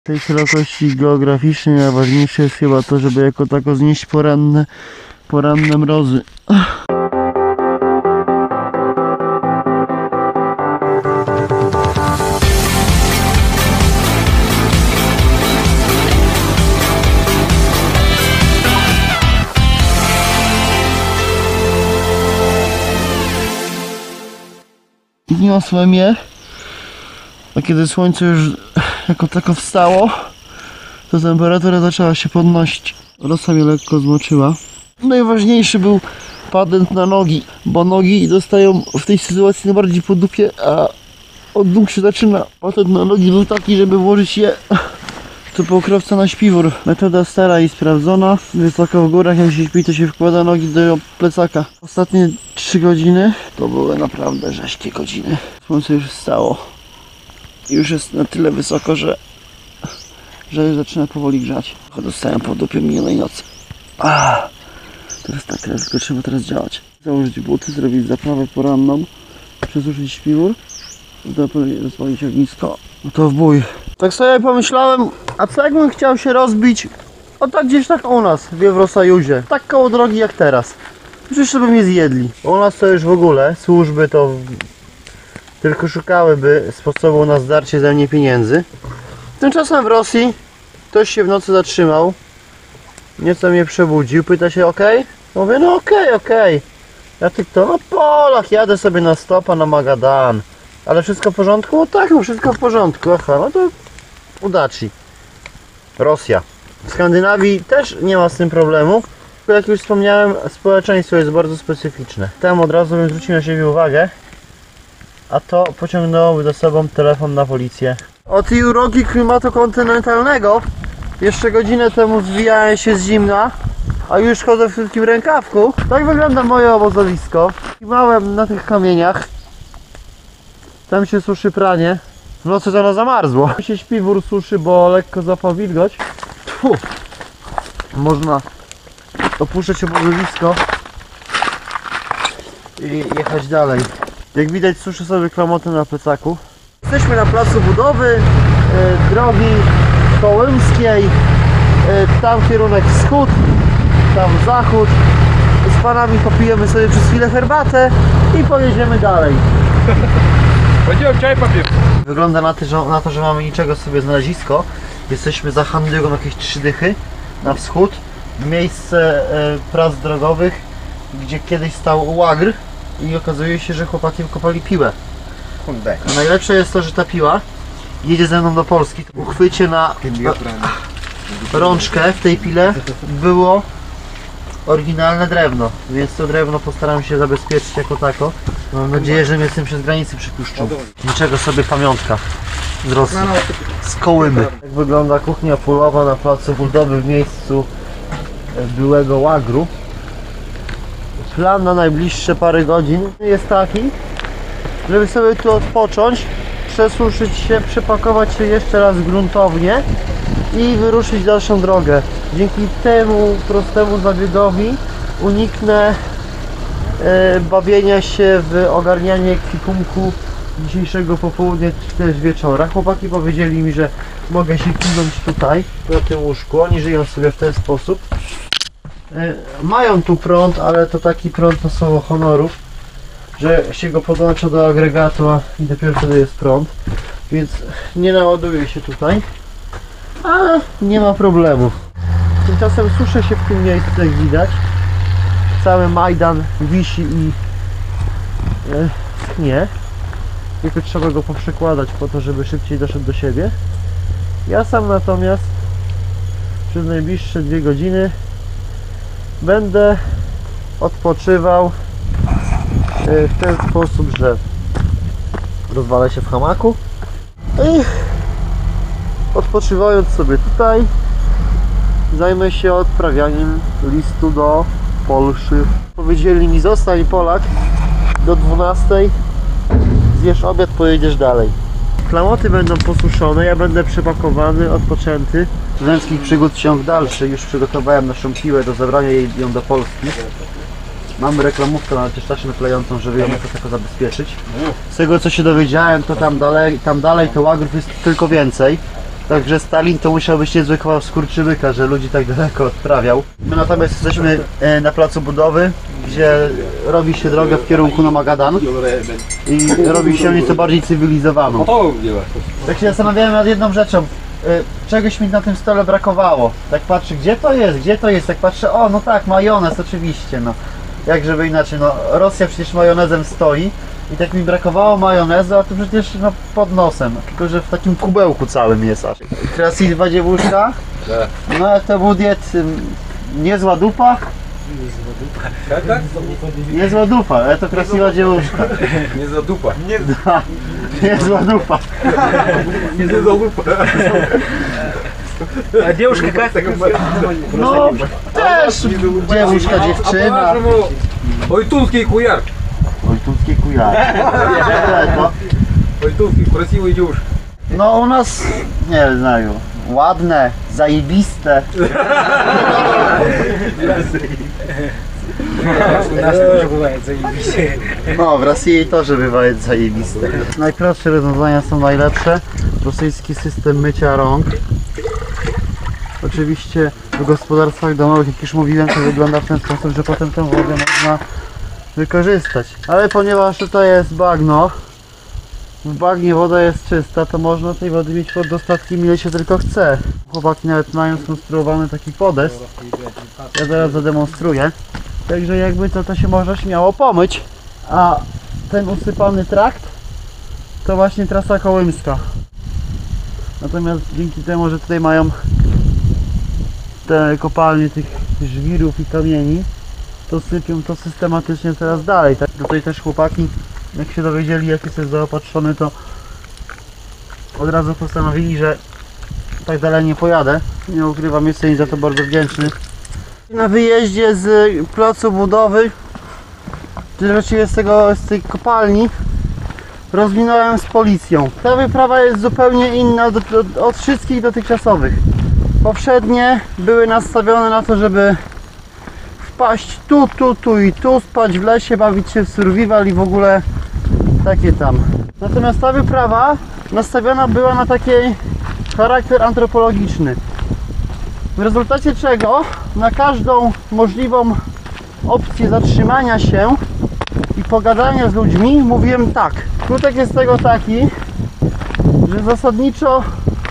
W tej szerokości geograficznej najważniejsze jest chyba to, żeby jako tako znieść poranne mrozy. Niosłem je, a kiedy słońce już jako tako wstało, to temperatura zaczęła się podnosić. Rosa mnie lekko zmoczyła. Najważniejszy był patent na nogi, bo nogi dostają w tej sytuacji najbardziej po dupie, a od nóg się zaczyna. Patent na nogi był taki, żeby włożyć je to pokrowca na śpiwór. Metoda stara i sprawdzona. Wysoko w górach, jak się śpi, to się wkłada nogi do plecaka. Ostatnie 3 godziny to były naprawdę rzeźkie godziny. Słońce już wstało. Już jest na tyle wysoko, że zaczyna powoli grzać. Dostałem po dupie minionej nocy. Teraz tak, tylko trzeba teraz działać. Założyć buty, zrobić zaprawę poranną, przesuszyć śpiwór, rozpalić ognisko. No to w bój. Tak sobie pomyślałem, a co jakbym chciał się rozbić, o tak gdzieś tak u nas, w Ewrosajuzie, tak koło drogi jak teraz. Przecież by mnie zjedli. U nas to już w ogóle, służby to tylko szukałyby sposobu na zdarcie ze mnie pieniędzy. Tymczasem w Rosji ktoś się w nocy zatrzymał, nieco mnie przebudził, pyta się ok? Mówię no okej. Ja tylko no Polach, jadę sobie na stopa na Magadan. Ale wszystko w porządku? No tak, no wszystko w porządku. Aha, no to udaci. Rosja. W Skandynawii też nie ma z tym problemu. Tylko jak już wspomniałem, społeczeństwo jest bardzo specyficzne. Tam od razu bym zwrócił na siebie uwagę. A to pociągnęłoby za sobą telefon na policję. Od tej urogi klimatu kontynentalnego jeszcze godzinę temu zwijałem się z zimna, a już chodzę w krótkim rękawku. Tak wygląda moje obozowisko. Małem na tych kamieniach. Tam się suszy pranie. W nocy to ono zamarzło. Tam się śpiwór suszy, bo lekko zapał wilgoć. Można opuszczać obozowisko i jechać dalej. Jak widać, suszę sobie klamotę na plecaku. Jesteśmy na placu budowy drogi Kołymskiej. Tam kierunek wschód, tam zachód. Z panami popijemy sobie przez chwilę herbatę i pojedziemy dalej. Wygląda na to, że mamy niczego sobie znalezisko. Jesteśmy za Handygą jakieś 3 dychy na wschód. Miejsce prac drogowych, gdzie kiedyś stał łagr i okazuje się, że chłopaki kopali piłę. A najlepsze jest to, że ta piła jedzie ze mną do Polski. W uchwycie na rączkę w tej pile było oryginalne drewno, więc to drewno postaram się zabezpieczyć jako tako. Mam nadzieję, że mnie z tym przez granicę przypuszczą. Niczego sobie pamiątka z Rosji, z Kołymy. Jak wygląda kuchnia polowa na placu budowy w miejscu byłego łagru. Plan na najbliższe parę godzin jest taki, żeby sobie tu odpocząć, przesuszyć się, przepakować się jeszcze raz gruntownie i wyruszyć w dalszą drogę. Dzięki temu prostemu zabiegowi uniknę bawienia się w ogarnianie ekwipunku dzisiejszego popołudnia czy też wieczora. Chłopaki powiedzieli mi, że mogę się kimnąć tutaj, na tym łóżku. Oni żyją sobie w ten sposób. Mają tu prąd, ale to taki prąd na słowo honoru, że się go podłącza do agregatu i dopiero wtedy jest prąd. Więc nie naładuje się tutaj, ale nie ma problemu. Tymczasem suszę się w tym miejscu, jak widać. Cały Majdan wisi i nie. Tylko trzeba go poprzekładać po to, żeby szybciej doszedł do siebie. Ja sam natomiast przez najbliższe 2 godziny będę odpoczywał w ten sposób, że rozwalę się w hamaku i odpoczywając sobie tutaj zajmę się odprawianiem listu do Polszy. Powiedzieli mi, zostań Polak do 12, zjesz obiad, pojedziesz dalej. Klamoty będą posuszone, ja będę przepakowany, odpoczęty. Studenckich przygód ciąg dalszy. Już przygotowałem naszą piłę do zabrania ją do Polski. Mamy reklamówkę, ale też taśmę klejącą, żeby ją jako tako zabezpieczyć. Z tego co się dowiedziałem, to tam dalej to łagrów jest tylko więcej. Także Stalin to musiał być niezły kawał skurczybyka, że ludzi tak daleko odprawiał. My natomiast jesteśmy na placu budowy, gdzie robi się drogę w kierunku na Magadan i robi się nieco bardziej cywilizowaną. Tak się zastanawiałem nad jedną rzeczą. Czegoś mi na tym stole brakowało. Tak patrzę, gdzie to jest? Tak patrzę, o no tak, majonez oczywiście, no. Jak żeby inaczej, no Rosja przecież majonezem stoi i tak mi brakowało majonezu, a tu przecież no pod nosem, tylko że w takim kubełku całym jest aż. Krasiwa dziewuszka, no jak to był diet, niezła dupa. Niezła dupa, ale to krasiwa dziewuszka. Niezła dupa. Niezła dupa. Niezła dupa. A девушка как? No też dziewuszka, dziewczyna. Ojtunский хуяр. Ojtucki kujar. To? Ojtunский, красивая девушка. No u nas, nie znаю, ładne, zajebiste. У нас тоже бывает, заебись. No, w Rosji też bywa zajebiste. Najprostsze rozwiązania są najlepsze. Rosyjski system mycia rąk. Oczywiście w gospodarstwach domowych, jak już mówiłem, to wygląda w ten sposób, że potem tę wodę można wykorzystać. Ale ponieważ tutaj jest bagno, w bagnie woda jest czysta, to można tej wody mieć pod dostatkiem ile się tylko chce. Chłopaki nawet mają skonstruowany taki podest. Ja zaraz zademonstruję. Także jakby to się można śmiało pomyć. A ten usypany trakt to właśnie trasa kołymska. Natomiast dzięki temu, że tutaj mają te kopalnie tych żwirów i kamieni, to sypią to systematycznie coraz dalej. Tak? Tutaj też chłopaki, jak się dowiedzieli, jak jest zaopatrzony, to od razu postanowili, że tak dalej nie pojadę. Nie ukrywam, jestem im za to bardzo wdzięczny. Na wyjeździe z placu budowy, czy właściwie z tej kopalni, rozminąłem z policją. Ta wyprawa jest zupełnie inna od wszystkich dotychczasowych. Poprzednie były nastawione na to, żeby wpaść tu i tu, spać w lesie, bawić się w survival i w ogóle takie tam. Natomiast ta wyprawa nastawiona była na taki charakter antropologiczny. W rezultacie czego na każdą możliwą opcję zatrzymania się i pogadania z ludźmi mówiłem tak. Skutek jest tego taki, że zasadniczo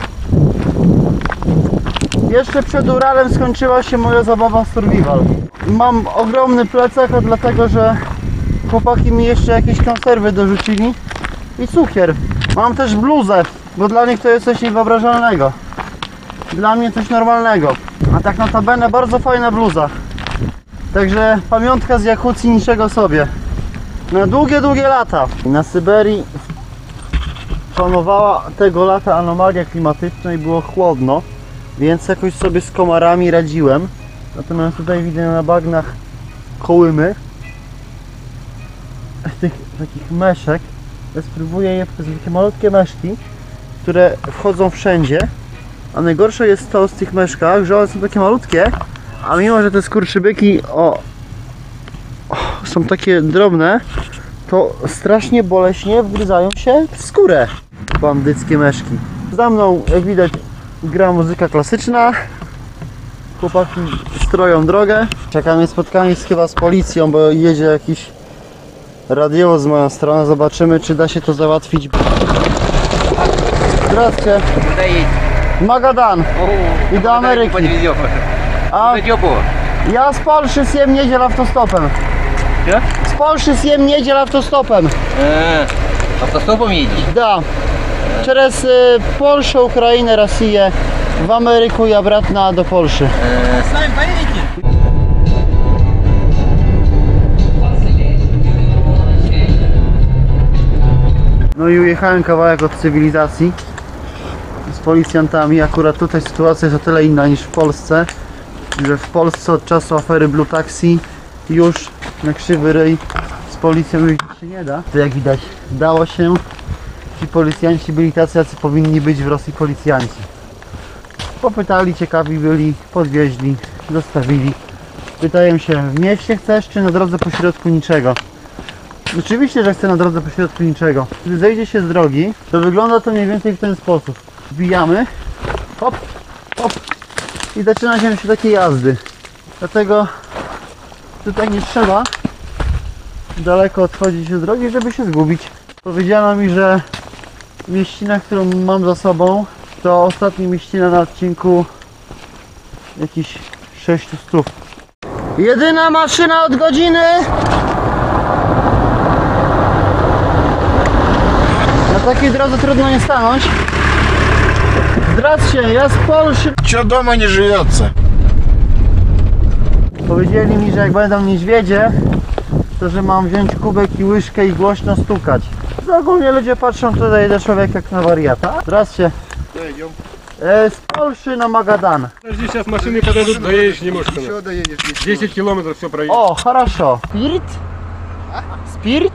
jeszcze przed Uralem skończyła się moja zabawa w survival. Mam ogromny plecak, a dlatego, że chłopaki mi jeszcze jakieś konserwy dorzucili i cukier. Mam też bluzę, bo dla nich to jest coś niewyobrażalnego. Dla mnie coś normalnego. A tak notabene bardzo fajna bluza. Także pamiątka z Jakucji niczego sobie. Na długie lata. Na Syberii panowała tego lata anomalia klimatyczna i było chłodno, więc jakoś sobie z komarami radziłem. Natomiast tutaj widzę na bagnach kołymy tych takich meszek. Ja spróbuję je, to są takie malutkie meszki, które wchodzą wszędzie. A najgorsze jest to z tych meszkach, że one są takie malutkie, a mimo, że te skurczybyki są takie drobne, to strasznie boleśnie wgryzają się w skórę. Bandyckie meszki. Za mną, jak widać, gra muzyka klasyczna. Chłopaki stroją drogę. Czekamy spotkanie chyba z policją, bo jedzie jakiś radiowóz z moją stronę. Zobaczymy, czy da się to załatwić. Здравствуйте. Куда едете? Magadan i do Ameryki. Подвезем. A Теплого. ja z Polszy zjem niedziel autostopem. Что? Z Polszy zjem niedziel autostopem. Автостопом едешь? Да. Через Польшу, Украинę, Rosję, w Ameryku i обратно do Polszy. С нами поедете? No i ujechałem kawałek od cywilizacji z policjantami. Akurat tutaj sytuacja jest o tyle inna niż w Polsce, że w Polsce od czasu afery Blue Taxi już na krzywy ryj z policją już się nie da. To jak widać dało się. Ci policjanci byli tacy, jacy powinni być w Rosji policjanci. Popytali, ciekawi byli, podwieźli, dostawili. Pytają się, w mieście chcesz, czy na drodze pośrodku niczego? Oczywiście, że chcę na drodze pośrodku niczego. Gdy zejdzie się z drogi, to wygląda to mniej więcej w ten sposób. Wbijamy hop, hop i zaczyna się takie jazdy. Dlatego tutaj nie trzeba daleko odchodzić od drogi, żeby się zgubić. Powiedziano mi, że mieścina, którą mam za sobą, to ostatnia mieścina na odcinku jakiś 600. Jedyna maszyna od godziny. Na takiej drodze trudno nie stanąć. Zdradźcie, ja z Polski. Чё дома не живется? Powiedzieli mi, że jak będą niedźwiedzie, to że mam wziąć kubek i łyżkę i głośno stukać. To ogólnie ludzie patrzą tutaj do człowieka jak na wariata. Zdradźcie. Z Polski na Magadan. Подожди, сейчас машины подойдут, доедешь немножко. 10 километров все проедешь. O, хорошо. Spirit? Spirit?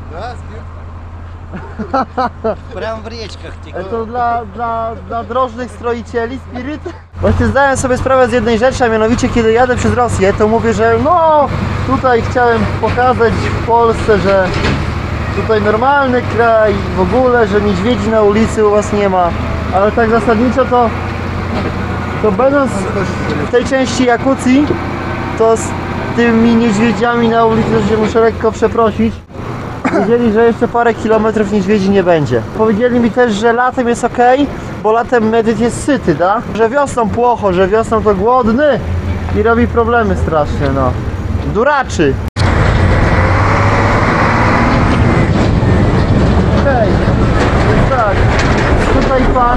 Прям в речках текут. To dla drożnych stroicieli Spirit? Właśnie zdałem sobie sprawę z jednej rzeczy, a mianowicie kiedy jadę przez Rosję, to mówię, że no tutaj chciałem pokazać w Polsce, że tutaj normalny kraj, w ogóle, że niedźwiedzi na ulicy u was nie ma. Ale tak zasadniczo to będąc w tej części Jakucji, to z tymi niedźwiedziami na ulicy się muszę lekko przeprosić. Powiedzieli, że jeszcze parę kilometrów niedźwiedzi nie będzie. Powiedzieli mi też, że latem jest ok, bo latem medyt jest syty, da? Że wiosną płocho, że wiosną to głodny i robi problemy strasznie, no. Duraczy. Okej, więc tak, tutaj pan...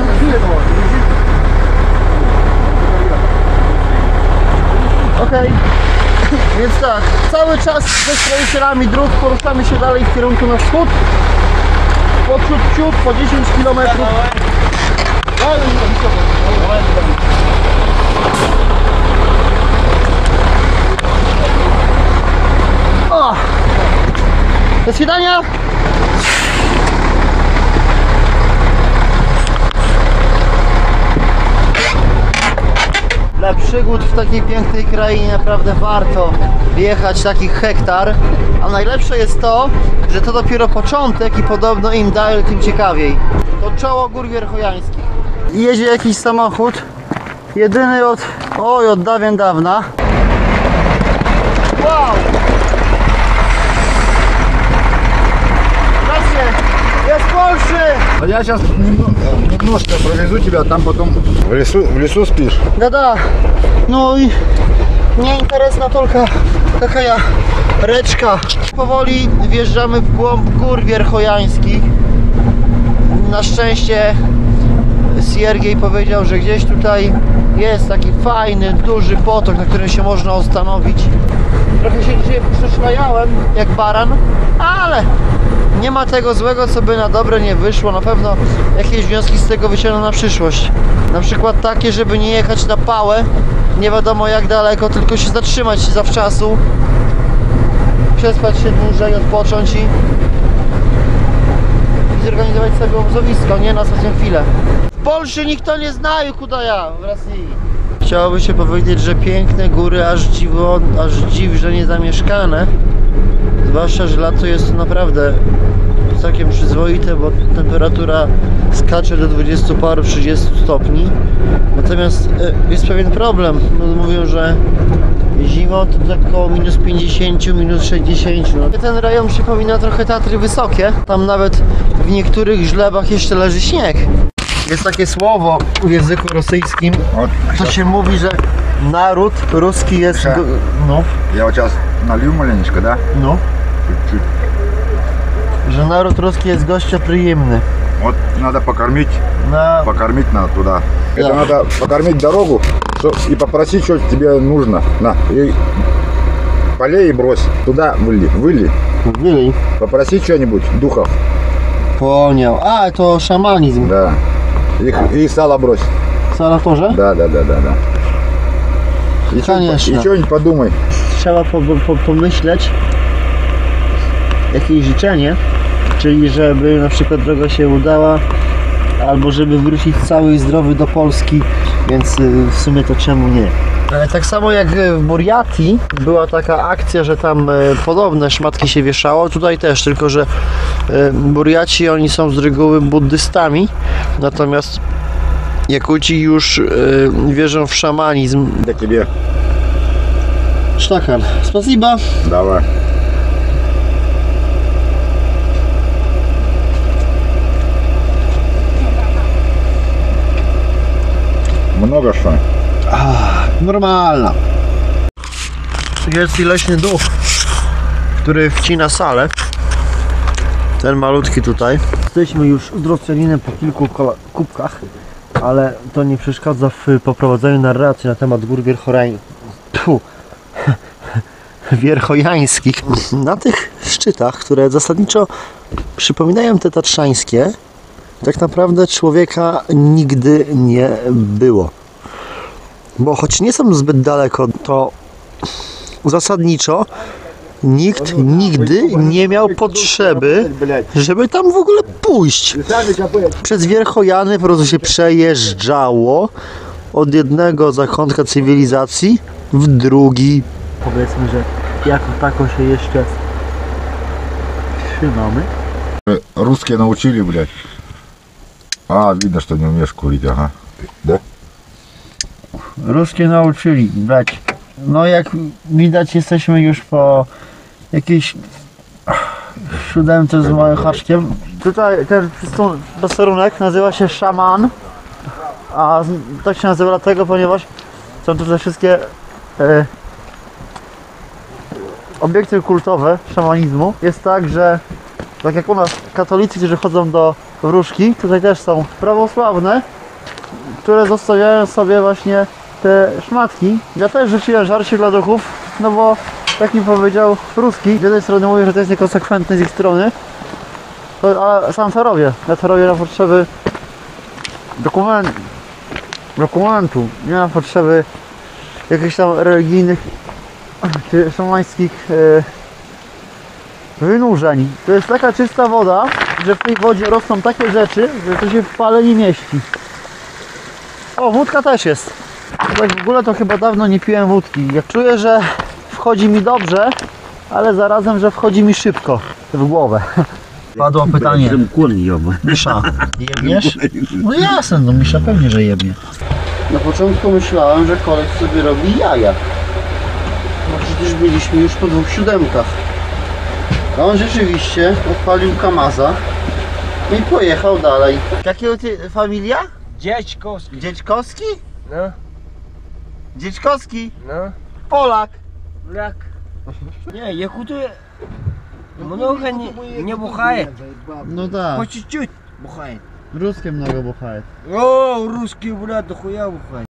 Okej. Więc tak, cały czas ze stroicielami dróg poruszamy się dalej w kierunku na wschód. Po ciut, po 10 km. O! Do świdania! Dla przygód w takiej pięknej krainie naprawdę warto wjechać takich hektar, a najlepsze jest to, że to dopiero początek i podobno im dalej, tym ciekawiej. To czoło gór wierchojańskich. Jedzie jakiś samochód, jedyny od dawien dawna. Wow! Zobaczcie, jest Polszy! А я сейчас немножко провезу тебя, там потом в лесу спишь. Да. No i mnie interesna tylko taka reczka. Powoli wjeżdżamy w głąb gór wierchojańskich. Na szczęście Siergiej powiedział, że gdzieś tutaj jest taki fajny, duży potok, na którym się można ostanowić. Trochę się dzisiaj przeszlajałem jak baran, ale nie ma tego złego, co by na dobre nie wyszło. Na pewno jakieś wnioski z tego wyciągną na przyszłość. Na przykład takie, żeby nie jechać na pałę, nie wiadomo jak daleko, tylko się zatrzymać zawczasu, przespać się dłużej, odpocząć i zorganizować sobie obozowisko, nie na ostatnią chwilę. W Polsce nikt to nie zna, kuda ja w Rosji. Chciałoby się powiedzieć, że piękne góry, aż dziw, że nie zamieszkane. Zwłaszcza, że lato jest to naprawdę całkiem przyzwoite, bo temperatura skacze do 20 paru, 30 stopni. Natomiast jest pewien problem. Mówią, że zimą to tak około minus 50, minus 60. Ten rejon przypomina trochę Tatry Wysokie. Tam nawet w niektórych żlebach jeszcze leży śnieg. Jest takie słowo w języku rosyjskim, to się mówi, że naród ruski jest... No. Я вот сейчас налью маленечко, да? No. Чуть-чуть. Że naród ruski jest gościopриємny. Вот надо покормить, Na... покормить надо туда. Это надо покормить дорогу и попросить, что тебе нужно. На, и полей и брось. Туда выли. Wyli. Попроси что-нибудь, духов. Poнял. A, to szamanizm. Да. И сало брось. W Salatorze? Да. И Конечно. что-нибудь подумай. Trzeba pomyśleć jakieś życzenie, czyli żeby na przykład droga się udała, albo żeby wrócić cały i zdrowy do Polski, więc w sumie to czemu nie. Tak samo jak w Burjatii była taka akcja, że tam podobne szmatki się wieszało, tutaj też, tylko że Burjaci oni są z reguły buddystami, natomiast Jakuci już wierzą w szamanizm. Для тебе. Sztachar, spasiba. Давай. Много что? Normalna. Jest i leśny duch, który wcina salę. Ten malutki tutaj. Jesteśmy już z Rosjaninem po kilku kubkach, ale to nie przeszkadza w poprowadzeniu narracji na temat gór wierchojańskich. Na tych szczytach, które zasadniczo przypominają te tatrzańskie, tak naprawdę człowieka nigdy nie było. Bo choć nie są zbyt daleko, to zasadniczo nikt nigdy nie miał potrzeby, żeby tam w ogóle pójść. Przez Wierchojany po prostu się przejeżdżało od jednego zakątka cywilizacji w drugi. Powiedzmy, że jako tako się jeszcze trzymamy. Русские научили, блядь. А, видно, что не умеешь курить, ага. Да? Ruskie nauczyli brać. No jak widać, jesteśmy już po jakiejś 7 z małym haczkiem. Tutaj ten posterunek nazywa się Szaman, a tak się nazywa dlatego, ponieważ są tutaj wszystkie obiekty kultowe szamanizmu. Jest tak, że tak jak u nas katolicy, którzy chodzą do wróżki, tutaj też są prawosławne, które zostawiają sobie właśnie te szmatki. Ja też rzuciłem żarcie dla duchów, no bo jak mi powiedział Ruski, z jednej strony mówię, że to jest niekonsekwentne z ich strony, ale sam to robię. Ja to robię na potrzeby dokumentu, nie na potrzeby jakichś tam religijnych czy szamańskich wynurzeń. To jest taka czysta woda, że w tej wodzie rosną takie rzeczy, że to się w pale nie mieści. O, wódka też jest. Tak w ogóle to chyba dawno nie piłem wódki. Jak czuję, że wchodzi mi dobrze, ale zarazem, że wchodzi mi szybko w głowę. Padło pytanie. Misza, jebiesz? No jasne, no Misza pewnie, że jebie. Na początku myślałem, że koleś sobie robi jaja. No przecież byliśmy już po 2 siódemkach. A on rzeczywiście odpalił Kamaza i pojechał dalej. Jakiego ty familia? Дядьковский. Dzieczkowski? No, Dzieczkowski? no. Polak. Бляк. Не, якуты много не бухает. No tak. По чуть-чуть бухает. Ruskie mnogo buchaje. О, русские, блядь, дохуя бухает.